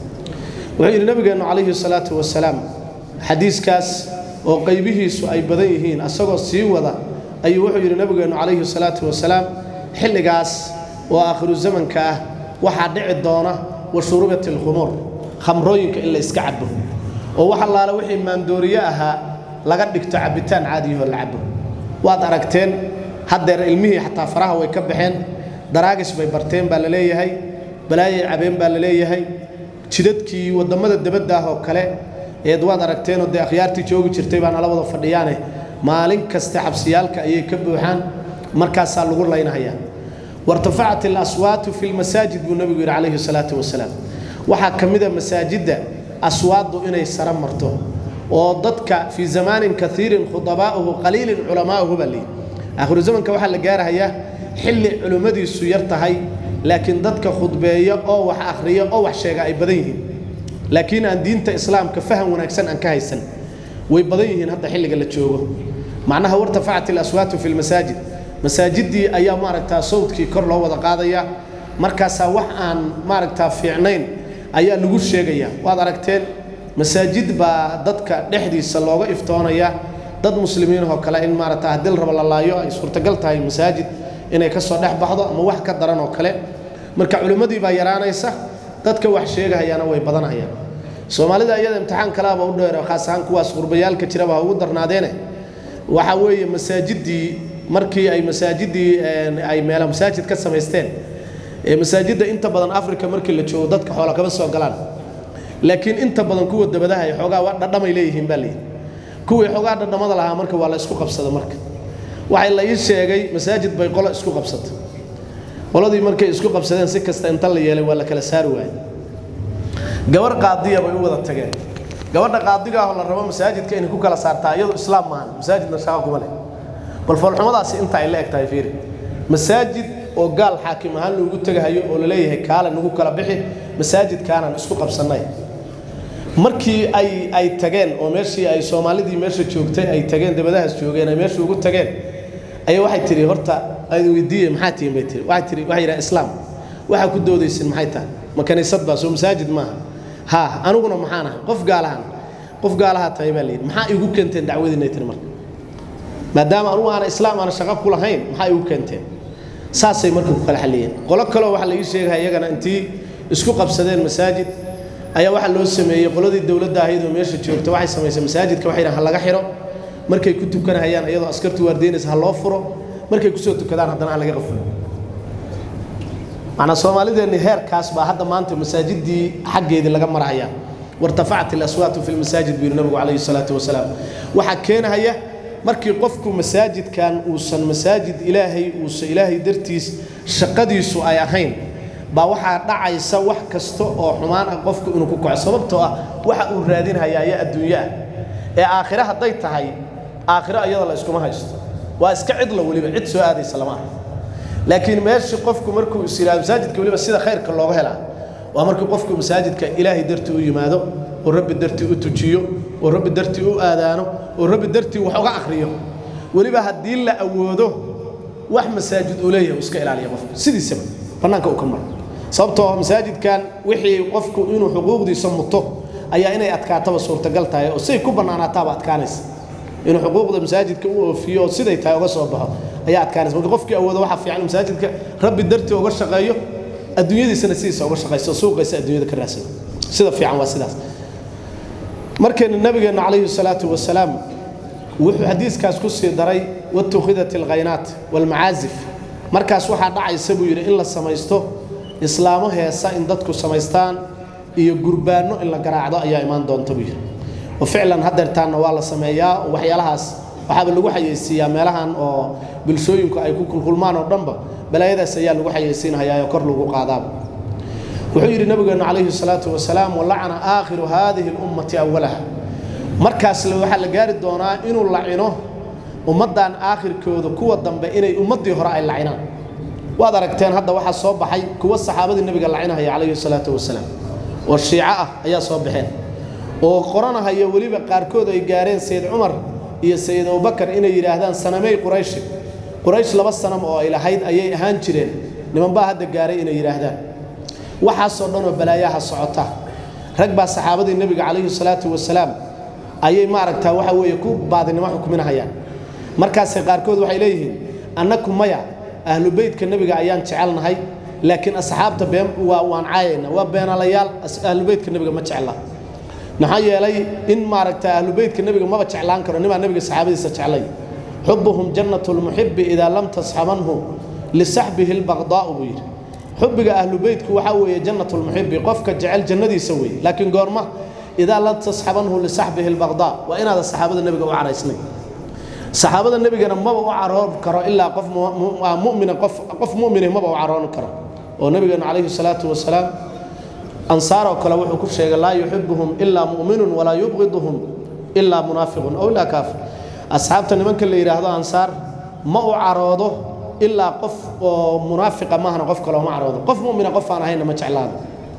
wuxuu yiri nabigeena calayhi salaatu wasalaam xadiiskaas oo qaybihiisu ay badan yihiin asagoo sii wada ayuu wuxuu yiri nabigeena calayhi salaatu wasalaam xilligaas oo aakhiru zamanka ah waxa dhici doona washurubatil khumur khamrooyinka in la iska cabo oo waxa laala wixii maandooriye ahaa laga dhigto cabitaan caadi ah la cabo waad aragteen hadeer ilmihii xataa faraha way ka baxeen daraagis bay barteen baa la leeyahay balaayay cabeen baa la leeyahay jidadkii wadamada dabadda ah oo kale waad aragteen oo akhyaartii joogi jirtay baan ala wada fadhiyaane maalin kasta xabsiyaalka ayay ka buuxaan markaas lagu leynayaa وارتفعت الأصوات في المساجد بالنبي عليه الصلاة والسلام وحا كميدا مساجد أصوات إني سرم مرتو وضدك في زمان كثير خطباؤه قليل علماؤه بلي آخر زمن كوحا لقارها هي حل علماء السيارتهاي لكن ضدك خطبية أو وح آخرية أو وح شيء بديه لكن عن دين إسلام كفهم ونكسن أن كايسن ويبديه هذا حل قال تشوفه معناها وارتفعت الأصوات في المساجد مساجدي أيام ماركتا صوتكي كر لو ودا قاديا markaasa wax aan maaragtaa fiicnayn ayaa lagu sheegaya waad aragteen masaajid ba dadka dhexdiisa looga iftoonaya dad muslimiin oo kale in maaragtaa hadil raba la laayo ay suurtagal tahay masaajid inay ka soo dhex baxdo ama wax ka daran oo kale marka culimadii baa yaraanaysa dadka wax sheegayana way badanayaan Soomaalida iyada imtixaan kala ba u dheer khaas ahaan kuwaas qurbayaalka jira baa ugu darnaadeene waxa weeye masaajidii markii ay masaajidii ay meel masaajid ka sameysteen masaajida inta badan Afrika markii la joogo dadka xoolo kaba soo galaan laakiin inta badan kuwa dabadaha ay xogaa wax dhadhamay leeyihiin bali kuwa xogaa dhadhamada lahaa marka waa la isku qabsado marka waxay la ii sheegay masaajid bay qolo isku qabsato qoladii markay isku qabsadeen si kasta inta la yeelay waa la kala saari waayay gabar qaadiya bay u wada tageen gabadha qaadiga ah oo la rabo masaajidka inay ku kala saartaa iyadoo islaam maahan masaajidna shaqo kuma leh bal falxumadaasi inta ay leegtahay fiiri masaajid oo gaal xaakim ahaan lagu tagahayo oo la leeyahay kaala nagu kala bixi masaajid kaana isku qabsanay markii ay tageen oo meeshii ay Soomaalidii meesha joogtay ay tageen dabadahaas joogeen ay meesha ugu tageen ay waxay tiri horta ay weydiiyeen maxaa tiimay tiri waxay yiraahdaa islaam waxa ku doodaysan maxay tahay ma kaniisad baa soo masaajid ma ha anuguna maxaana qof gaalaha tahay baa leeyahay maxaa igu keenteen dacwadina tiri marka maadaama anu aan islaam aan shaqo ku lahayn maxay u keenteen saasay markuu kala xaliyeen qolo kale waxa la ii sheegay iyagana intii isku qabsadeen masaajid ayaa waxa loo sameeyay qoladii dawladda ahayd oo meesha joogta waxay sameeyay masaajidka waxay rahan laga xiro markay ku tukanayaan iyadoo askartu waardeynaysa ha loo furo markay ku soo tukadaan haddana aan laga qaflo ana Soomaalideena heerkaas baa hadda maanta masaajidii xaqeedii laga maraya wartafacت الأصوات في المساجد بالنبي عليه الصلاة والسلام waxa keenaya markii qofku masaajidkan uusan masaajid ilaahay dartiis shaqadiisu ay ahayn baa waxa dhacaysa wax kasto oo xumaan ah qofku inuu ku kaco sababtoo ah waxa uu raadinaya adduunyo ee aakhiraha haday tahay aakhira ayada la isku ma haysto waa iska cidla waliba cid soo aadaysa lama laakiin meeshii qofku markuu isiraad masaajidka waliba sida khayrka looga helaa waa markii qofku masaajidka ilaahay dartii u yimaado oo rabbi dartii u tujiyo oo rabbi dartii u aadaano oo rabbi dartii wax uga akhriyo waliba hadii la awoodo wax masaajid u leeyahay iska ilaaliyo qofku sidiisaba banaanka u ka maro sababtoo masaajidkan wixii qofku inuu xuquuqdiisa muto ayaa inay adkaataba suurtagal tahay oo say ku banaanaataaba adkaanaysa inuu xuquuqda masaajidka u oofiyo siday tahay uga soo baxo ayaa adkaanaysa marka qofkii awoodo waxa fiican masaajidka rabbi dartii uga shaqeeyo adduunyadiisana sidiisa uga shaqeyso suuqaysa adduunyada ka raasado sida fiican waa sidaas markeen nabigeena calayhi salaatu wasalaam wuxuu xadiiskaas ku sii daray wattukhidat alghaynaat walmacaazif markaas waxaa dhacaysa buu yidhi in la samaysto islaamo heesa in dadku samaystaan iyo gurbaano in la garaacdo ayaa imaan doonta buu yidhi oo ficlan hadeertaanna waa la sameeyaa waxyaalahaas waxaaba lagu xayeysiiyaa meelahan oo bulshooyinku ay ku kulkulmaan oo dhanba balaayadaas ayaa lagu xayeysiinayaa oo kor lagu qaadaaba wuxuu yidhi nabigeena calayhi salaatu wasalaam walacana aakhiru haadihi lummati awalaha markaas waxaa la gaari doonaa inuu lacino ummaddan aakhirkooda kuwa dambe inay ummaddii hore ay lacinaan waad aragteen hadda waxaa soo baxay kuwa saxaabadii nabiga lacinahaya calayhi salaatu wasalaam oo shiico ah ayaa soo baxeen oo qoranahaya weliba qaarkood ay gaareen sayid cumar iyo sayid abubakar inay yidhaahdaan sanamey quraysh laba sanam oo ay lahayd ayay ahaan jireen nimanbaa hadda gaaray inay yidhaahdaan waxaasoo dhan oo balaayaha socota rag baa saxaabadii nabiga calayhi salaatu wasalaam ayay maaragtaa waxa weeye ku baadinimo xukuminahayaan markaasay qaarkood waxay leeyihiin annaku maya ahlu beytka nabiga ayaan jecelnahay laakiin asxaabta been waan caayayna waa beenalayaal ahlu beytka nabiga ma jecla maxaa yeelay in maaragtaa ahlu beytka nabiga maba jeclaan karo nimaa nabiga saxaabadiisa jeclay xubuhum jannatu lmuxibi idaa lam tasxabanhu lisaxbihi albaqdaa'u buu yidhi xubbiga ahlu beytku waxaa weeye jannatu lmuxibi qofka jecel jannadiisa weeye laakiin goorma idaa lam tasxabanhu lisaxbihi albaqdaa waa inaada saxaabada nabiga u caraysnay saxaabada nabigana maba u caroon karo ilaa qof mu'min maba u caroon karo oo nabigeena calayhi salaatu wasalaam ansaar oo kale wuxuu ku sheegay laa yuxibuhum ilaa mu'minun walaa yubqiduhum ilaa munaafiqun aw ilaa kaafir asxaabta nimanka la yidhaahdo ansaar ma u caroodo ilaa qof oo munaafiqa maahana qof kale uma caroodo qof mu'mina qof aan ahayna ma jeclaado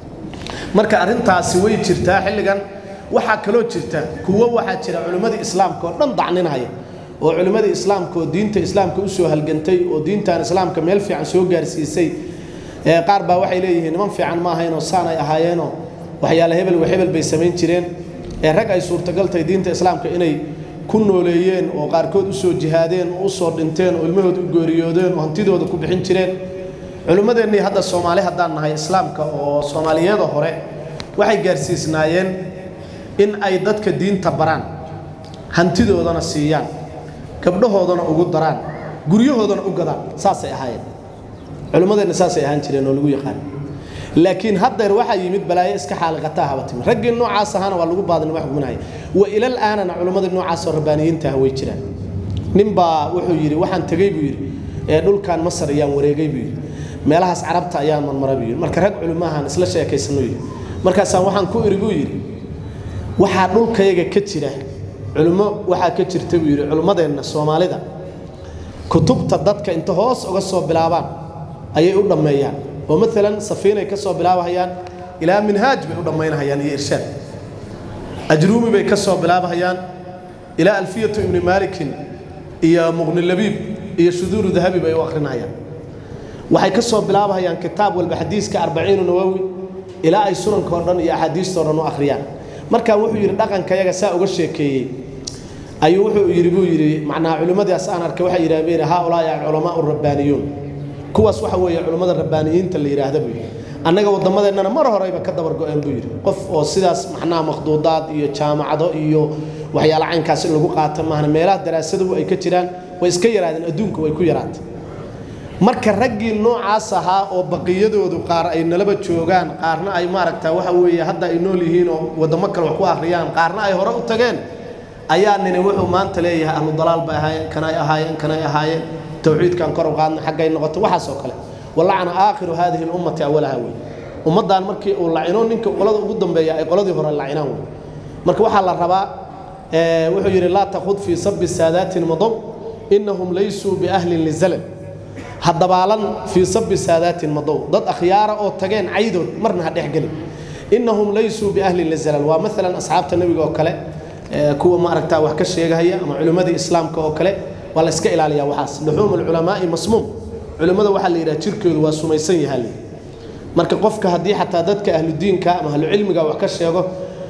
marka arrintaasi way jirtaa xilligan waxaa kaloo jirta kuwo waxaa jira culimmadii islaamka oo dhan dacninaya oo culimmadii islaamka oo diinta islaamka u soo halgantay oo diintan islaamka meel fiican soo gaarsiisay qaar baa waxay leeyihiin niman fiican ma ahaynoo saan ay ahaayeenoo waxyaale hebel bay samayn jireen rag ay suurtagaltay diinta islaamka inay ku nooleeyeen oo qaarkood usoo jihaadeen oo usoo dhinteen oo ilmahooda u geeriyoodeen oo hantidooda ku bixin jireen culimmadeennii hadda soomaali haddaan nahay islaamka oo soomaaliyada hore waxay gaarsiisnaayeen in ay dadka diinta baraan hantidoodana siiyaan gabdhahoodana ugu daraan guryahoodana u gadaan saasay ahaayeen culimmadeenna saasay ahaan jireen oo lagu yaqaan laakiin haddeer waxaa yimid balaayo iska xaaliqataa haba timi raggii noocaas ahaana waa lagu baadinimo xukuminaya wa ilal aanana culimmadii noocaas oo rabbaaniyiinta ah way jiraan ninbaa wuxuu yidhi waxaan tegey buu yidhi dhulkan masar ayaan wareegay buu yidhi meelahaas carabta ayaan marmaray buu yidhi marka rag culimmahan isla sheekaysano yidhi markaasaan waxaan ku iri buu yidhi waxaa dhulkayaga ka jira culimo waxaa ka jirta buu yidhi culimmadeenna soomaalida kutubta dadka inta hoos uga soo bilaabaan ayay u dhammeeyaan oo maalan safiinay ka soo bilaabahayaan ilaa minhaaj bay u dhammaynahayaan iyo irshaad ajruumi bay ka soo bilaabahayaan ilaa alfiyatu ibni maalikin iyo muqni labiib iyo shuduuru dahabi bay u akhrinayaan waxay ka soo bilaabahayaan kitaab walba xadiiska 40 nawawi ilaa ay sunanka oo dhan iyo axaadiista oo dhan u akhriyaan markaa wuxuu yidhi dhaqankayaga saa uga sheekeeyey ayuu wuxuu yidhi buu yidhi macnaa culimmadaas aan arkay waxay yidhahdeen haaulaa'i alculamaa'u rabbaaniyuun kuwaas waxa weeye culimmada rabbaaniyiinta la yidhaahda buu yidhi annaga wadamadeennana mar horeyba ka dabar go-een buu yidhi qof oo sidaas macnaha makhduudaad iyo jaamacado iyo waxyaala caynkaas in lagu qaato maahna meelaha daraasadu ay ka jiraan way iska yaraadeen adduunka way ku yaraatay marka raggii noocaas ahaa oo baqiyadoodu qaar ay nalaba joogaan qaarna ay maaragtaa waxa weeye hadda ay nool yihiin oo wadamo kale wax ku akhriyaan qaarna ay hore u tageen ayaa nini wuxuu maanta leeyahay ahlu dalaal bay ahaayeen kanay ahaayeen tawxiidkan kor u qaadna xaggay noqoto waxaas oo kale walacana aakhiru haadihi lummati awalaha wey ummaddan markii uu lacino ninka qolada ugu dambeeya ay qoladii hore lacinaan wey marka waxaa la rabaa wuxuu yidhi laa takhud fii sabbi saadaatin madow innahum laysuu biahlin lizalal hadabaalan fii sabbi saadaatin madow dad akhyaara oo tageen caydood marna ha dhexgelin innahum laysuu biahlin lizalal waa maalan asxaabta nebiga oo kale kuwa maaragtaa wax ka sheegahaya ama culimmadii islaamka oo kale waa la iska ilaaliyaa waxaas luxuum alculamaa'i masmuum culimmada waxaa la yidhaha jirkoodu waa sumaysan yahaa marka qofka haddii xataa dadka ahludiinka ama ahlucilmiga wax ka sheego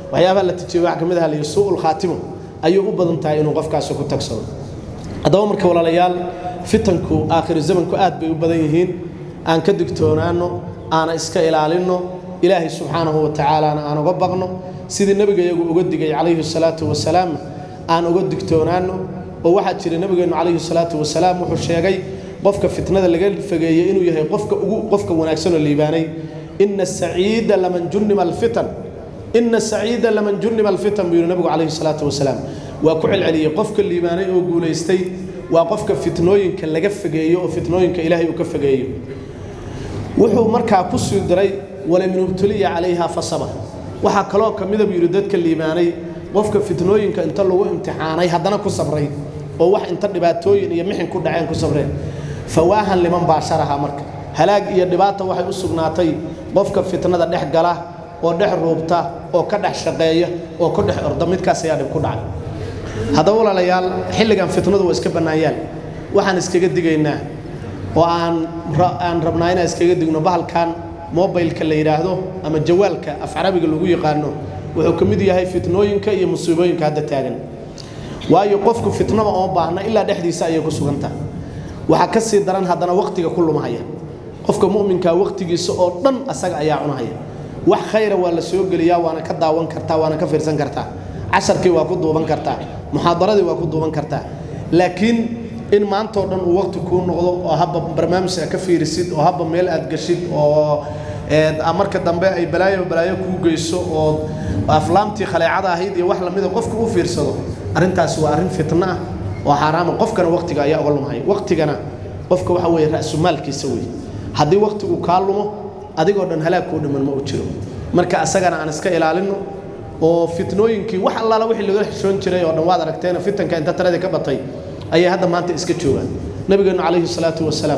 waxyaabaha la tijaabay wax kamid ah la su'ul khaatimo ayuu u badan tahay inuu qofkaas ku tagsado hadaba marka walaalayaal fitanku aakhir zamanku aad bay u badan yihiin aan ka digtoonaano aan iska ilaalino ilaahi subhanahu wa ta'ala aan uga baqno sidii nabiga iyagu uga digay calayhi salaatu wasalaam aan uga digtoonaano oo waxa jira nabigeenu calayhi salaatu wasalaam wuxuu sheegay qofka fitnada laga fageeyay inuu yahay qofka wanaagsan oo liibaanay inna as-sa'ida laman junnima al-fitan inna as-sa'ida laman junnima al-fitan bi nabiga calayhi salaatu wasalaam waa ku celceliyay qofka liibaanay oo guuleystay waa qofka fitnooyinka laga fageeyo oo fitnooyinka ilaahay uu ka fageeyo wuxuu markaa ku soo diray wala min ubtuliya calayha fasaba waxa kale kamid ah yiri dadka liibaanay qofka fitnooyinka inta lagu imtixaanay hadana ku sabray oo wax inta dhibaatooyin iyo mixin ku dhaceen ku sabreen fawaahan liman baasharaha marka halaag iyo dhibaato waxay u sugnaatay qofka fitnada dhex gala oo dhex ruubta oo ka dhex shaqeeya oo ka dhex orda midkaas ayaa dhib ku dhacay hadaba walaalayaal xilligan fitnadu waa iska banaayaan waxaan iskaga digaynaa oo aan rabnaa inaan iskaga digno bahalkan mobilka la yiraahdo ama jawaalka af carabiga lagu yaqaano wuxuu kamid yahay fitnooyinka iyo musiibooyinka hadda taagan waayo qofku fitnada oo baahna ilaa dhexdiisa ay ku suganta waxa ka sii daran hadana waqtiga ku lumahaya qofka muuminka waqtigiisa oo dhan asaga ayaa cunahaya wax khayr waa la soo galiyaa waana ka daawan kartaa waana ka fiirsan kartaa casharkii waa ku duuban kartaa muhaadaradii waa ku duuban kartaa laakiin in maanta oo dhan uu waqti ku noqdo oo habba barnaamij ka fiirisid oo habba meel aad gashid oo marka dambe ay balaayo ku geyso oo aflaamtii khaleecada ahayd iyo wax la mid ah qofku u fiirsado arintaas waa arin fitna ah oo xaraam qofkana waqtiga ayaa uga lumay waqtigana qofka waxa weey raasu maalkiisa weey hadii waqtigu ka lumo adigoo dhan halaag ku dhiman ma u jiro marka asagana aan iska ilaalino oo fitnooyinkii wax allaala wixii laga xishoon jiray oo dhan waad aragteen fitanka inta tarada ka batay ayay hadda maanta iska joogaan nabigeenu calayhi salaatu wasalaam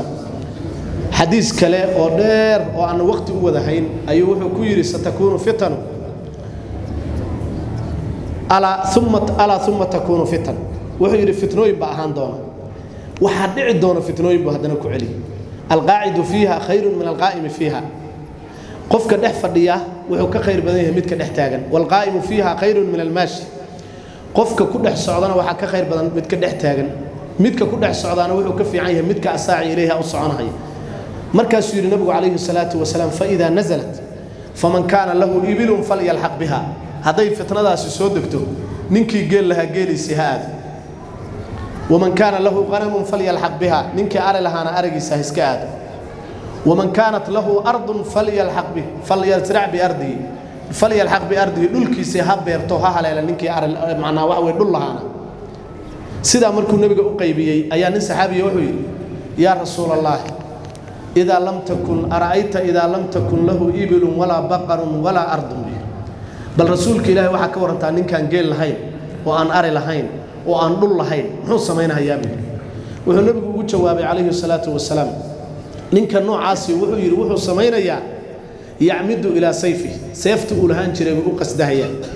xadiis kale oo dheer oo aan waqti u wada hayn ayuu wuxuu ku yiri satakunu fitanu ala thumma takunu fitan wuxuu yiri fitnooyin ba ahaan doona waxa dhici doona fitnooyin ba hadana ku celi alqaa'idu fiha khayrun min alqaa'imi fiha qofka dhex fadhiya wuxuu ka khayr badan yahay midka dhex taagan walqaa'imu fiha khayrun min almashi qofka ku dhex socdana waxa ka khayr badan midka dhex taagan midka ku dhex socdaana wuxuu ka fiican yahay midka asaaci ilayha u soconahay markaas yiri nabigu calayhi salaatu wasalaam fa idha nazalat faman kana lahu ibilun falyalhaq biha haday fitnadaasi soo degto ninkii geel laha geelisi haad waman kana lahu qanamun falyalhaq biha ninkii ari lahana arigiisa iska aad waman kanat lahu ardun falyalhaq biha falyazra' bi ardihi falyalhaq bi ardihi dulkiisa ha beerto ha haleela ninkii ari macna wax way dhul lahana sida markuu nabiga u qaybiyay ayaa nin saxaabiye wuxuu yiri ya rasuulallah إذا لم تكن أرأيت إذا لم تكن له إبل ولا بقر ولا أرض بل رسولك إلهي وحا كورنتا نين كان جيل لهين وأن أري لهين وأن دل لهين محو سمينها يابي وحو نبي قد جوابي عليه الصلاة والسلام نين كان نوع عاسي وحو يري وحو سمينها يعمد إلى سيفه سيفته لهان جريب وقصدها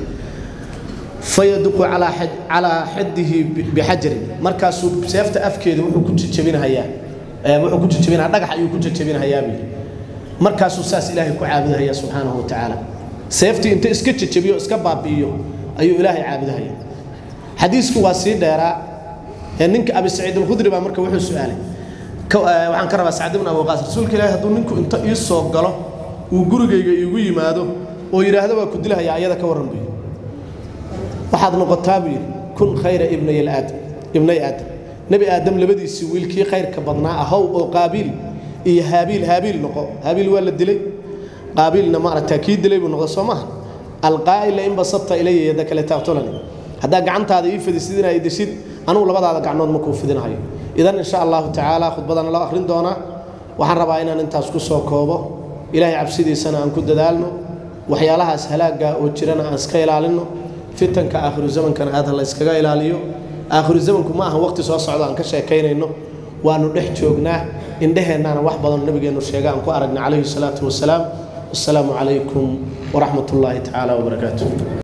فيدق على حده بحجر مركز سيفته أفكيد وحو كنت تشبينها wuxuu ku jajabinaa dhagax ayuu ku jajabinaa yaabi markaas uu saas ilaahay ku caabudayaa subhanahu wa ta'ala seefti inta iska jajabiyo iska baabiyo ayuu ilaahay caabudayaa xadiisku waa si dheera ninka Abi Saciid al-Khudri baa marka wuxuu su'aalay waxaan ka rabaa Sa'd ibn Abi Waqqas rasuulka ilaahay haduu ninku inta ii soo galo uu gurigayga iigu yimaado oo yiraahdo waa ku dilayaa ayada ka waran bay waxaad noqotaa kun khayra ibni aadam نبي آدم لبدي سويل كي خير كبضنا أهو أو قابيل إيه هابيل نقو هابيل ولد دلي قابيل نمارة تأكيد دلي ونقص ما القائل إن بسطت إلي يدك لتقتلني هذا قعنت هذا يفيد سيدنا يدشيد أنا ولا بدأ هذا قعنود مكوف فينا هاي إذا إن شاء الله تعالى خد بدنا الله آخرين دونا وحرب عينا أنت أسكت سوكوبه إلهي عبسيدي سنة أن كد دالنا وحيالها سهلاك وتشرنا أسكيل علينا فتن كآخر الزمن كان هذا الله إسكايل عليه آخر الزمن كما هو وقت سواء صعدا عن كشيء كين إنه وأنه نحجوجنا إن ده إننا واحد بدن النبي إنه شيء عن قارنا عليه الصلاة والسلام. السلام عليكم ورحمة الله تعالى وبركاته.